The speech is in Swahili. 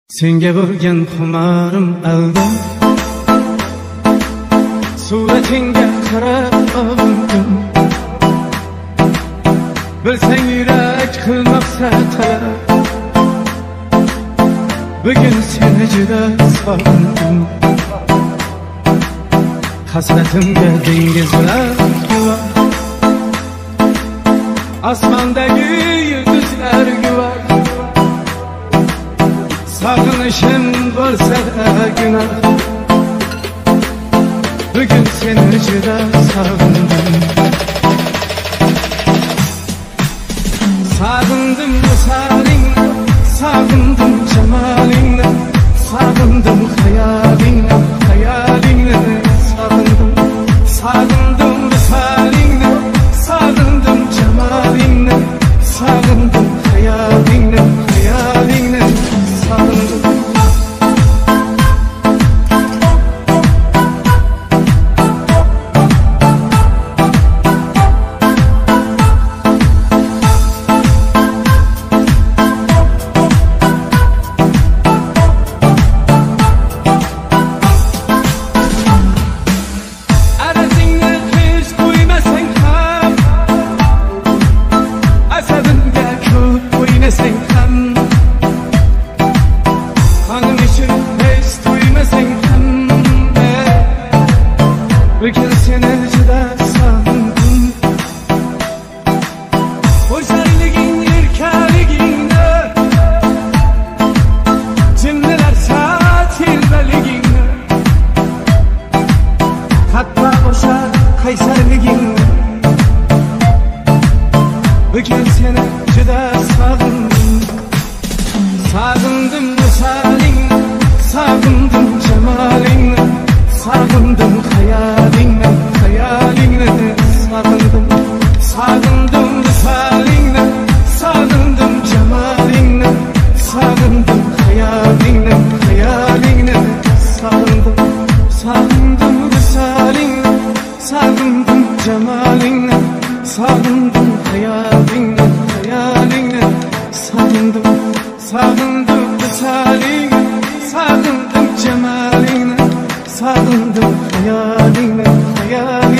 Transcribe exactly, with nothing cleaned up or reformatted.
Senga bo'lgan xumarim aldim, suratingga qarab olindim. Bilsang yurak qilmoqsa talab, bugun seni juda sog'indim. Hasratimga dengizlar guvoh, osmondagi yulduzlar guvoh. Sog'inishim bo'lsa-da gunoh, bugun seni juda sog'indim. Sog'indim visolingni, sog'indim jamolingni, sog'indim xayolingni, xayolingni sog'indim. Sog'indim visolingni, sog'indim jamolingni, sog'indim xayolingni, xayolingni sog'indim. Bugün seni juda sog'indim. Go'zalliging, erkaligingni, jinnilarcha telbaligingni, hatto o'sha qaysarligingni, bugun seni juda sog'indim. Sog'indim visolingni, sog'indim jamolingni, sog'indim xayolingni, xayolingni sog'indim. Sog'indim visolingni, sog'indim jamolingni, sog'indim xayolingni, xayolingni sog'indim. Sog'indim visolingni, sog'indim jamolingni, sog'indim xayolingni, xayolingni sog'indim. Sog'indim visolingni, sog'indim jamolingni, sog'indim xayolingni, xayolingni